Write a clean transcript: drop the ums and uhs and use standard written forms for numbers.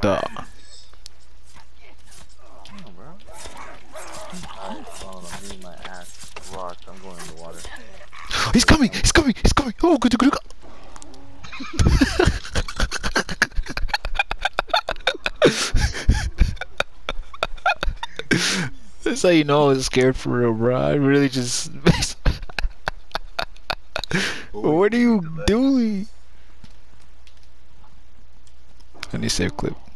Duh. Damn, bro. Alright, hold on, I'm getting my ass rocked. I'm going in the water. He's coming! He's coming! He's coming! Oh, good, good, good. That's how you know I was scared for real, bro. I really just. What are you doing? I need save clip.